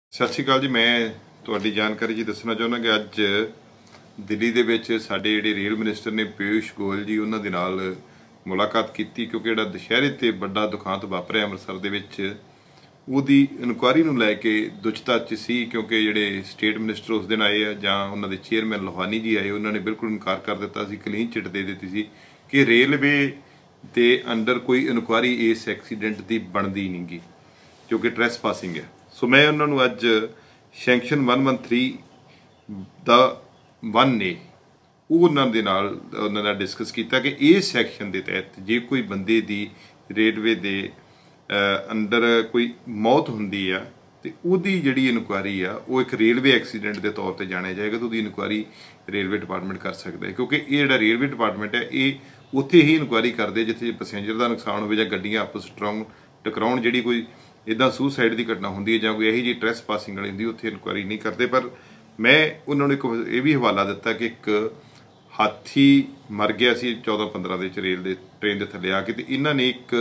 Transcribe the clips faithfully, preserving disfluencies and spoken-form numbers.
सत श्री अकाल जी। मैं तुहाडी जानकारी जी दसना चाहुंदा कि अज दिल्ली दे विच साडे जिहड़े रेल मिनिस्टर ने पीयूष गोयल जी उन्हां दे नाल मुलाकात की, क्योंकि जिहड़ा दशहरे ते बड़ा दुखांत वापरिया अमृतसर दे विच उहदी इनकुआरी नूं लैके दुचता च सी, क्योंकि जिहड़े स्टेट मिनिस्टर उस दिन आए जां उन्हां दे चेयरमैन लोहानी जी आए, उन्होंने बिल्कुल इनकार कर दिता सी, क्लीन चिट दे दित्ती सी कि रेलवे दे अंडर कोई इनकुआरी इस एक्सीडेंट की बनती नहीं गी, क्योंकि ट्रैस पासिंग है। सो मैं उन्होंने अज sanction one one three the one ने उन्होंने नाल उन्होंने डिस्कस किया कि इस सैक्शन के तहत जे कोई बंदे की रेलवे दे अंडर कोई मौत होंदी है तो उहदी जिहड़ी इनकुआरी आ वो एक रेलवे एक्सीडेंट के तौर पर जाने जाएगा, तो उहदी इनकुआरी रेलवे डिपार्टमेंट कर सकता है, क्योंकि ये जिहड़ा रेलवे डिपार्टमेंट है ये उत्थे ही इनकुआरी करते जिथे पैसेंजर का नुकसान हो जां गड्डियां आपस टकराउण टकराउण जिहड़ी कोई इदा सुसाइड की घटना होंदी है जां कोई यही जी ट्रैस पासिंग वाली होंदी उत्थे इनकुआरी नहीं करते। पर मैं उन्होंने एक ये भी हवाला दिता कि एक हाथी मर गया सी चौदह पंद्रह के रेल के ट्रेन के थले आके, तो इन्हों ने एक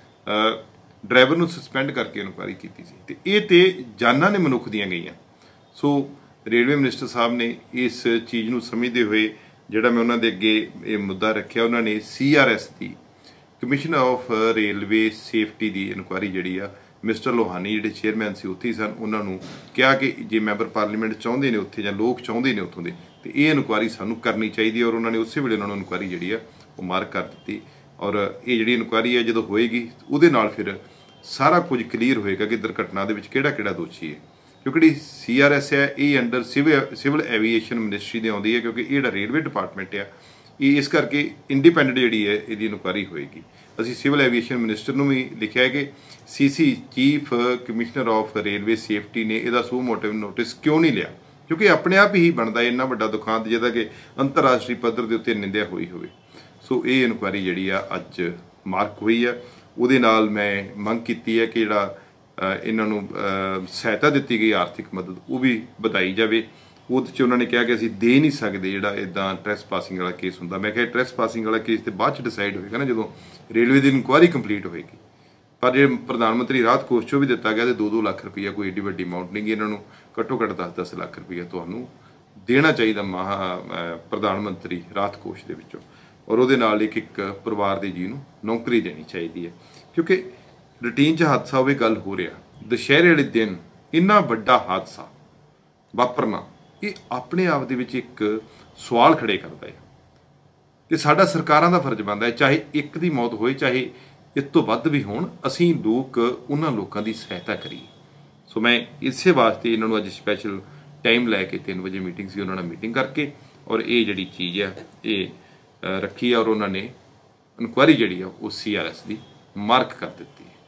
ड्राइवर नूं सस्पेंड करके इनकुआरी की सी, ते ये ते जानां ने मनुख दियां गईयां। सो रेलवे मिनिस्टर साहब ने इस चीज़ नूं समझते हुए जिहड़ा मैं उन्होंने अगे ये मुद्दा रखिया, उन्होंने सी आर एस की कमिश्नर ऑफ रेलवे सेफ्टी की इनकुआरी जिहड़ी आ मिस्टर लोहानी जिहड़े चेयरमैन से उत्थे सन उन्होंने कहा कि जे मैंबर पार्लीमेंट चाहते हैं उत्थे जां लोग चाहते हैं उत्थों के, तो ये इनकुआरी सानूं करनी चाहिए, और उन्होंने उस वेले उन्होंने इनकुआरी जिहड़ी आ वो मार्क कर दी। और ये जिहड़ी इनकुआरी है जो होएगी उहदे नाल फिर सारा कुछ क्लीयर होएगा कि दुर्घटना दे विच किहड़ा किहड़ा दोषी है, क्योंकि जिहड़ी सी आर एस है ये under civil civil aviation ministry दे आउंदी है, क्योंकि ये जिहड़ा रेलवे डिपार्टमेंट है ये इस करके इंडिपेंडेंट जिहड़ी है इहदी इनकुआरी होएगी। असीं सिविल एवीएशन मिनिस्टर नूं भी लिखिआ है कि C C chief commissioner of railway safety ने इहदा सू मोटिव नोटिस क्यों नहीं लिया, क्योंकि अपने आप ही बनता इन्ना वड्डा दुखांत जिहदा कि अंतरराष्ट्रीय पद्धर के उत्ते निंदिया हुई होवे। सो ये इनकुआरी जिहड़ी आ अज मार्क हुई है, उहदे नाल मैं मंग कीती है कि जिहड़ा इन्हां नूं सहायता दित्ती गई आर्थिक मदद वो भी वधाई जाए। ਉਹਦੇ 'ਚ उन्होंने कहा कि असीं दे नहीं सकते जिहड़ा इदां ट्रैस पासिंग वाला केस हुंदा। मैं कहा ट्रैस पासिंग वाला केस तो बाद डिसाइड होएगा ना जो रेलवे की इनकुआरी कंप्लीट होएगी, पर जो प्रधानमंत्री राहत कोष चों भी दिता गया तो दो दो लाख रुपया कोई एडी वड्डी अमाउंट नहीं गी, इन्हों घट्टो घट्ट दस दस लाख रुपया तुहानूं देना चाहिए महा प्रधानमंत्री राहत कोष दे विचों, और उहदे नाल एक एक परिवार के जी नूं नौकरी देनी चाहिए है, क्योंकि रूटीन च हादसा होवे गल हो रहा दशहरे वाले दिन इन्ना वड्डा हादसा वापरना ये अपने आप दे विच एक सवाल खड़े करता है, तो साडा सरकारां दा फर्ज बनता है चाहे एक दी मौत होए चाहे इस तो वध भी होण, असीं लोग उन्हां लोकां दी सहायता करिए। सो मैं इस वास्ते इन्हां नूं अज स्पैशल टाइम लैके तीन बजे मीटिंग सी उन्हां नाल मीटिंग करके और ये जिहड़ी चीज़ है ये रखी है, और उन्होंने इनकुआरी जिहड़ी आ वो सी आर एस दी मार्क कर दित्ती है।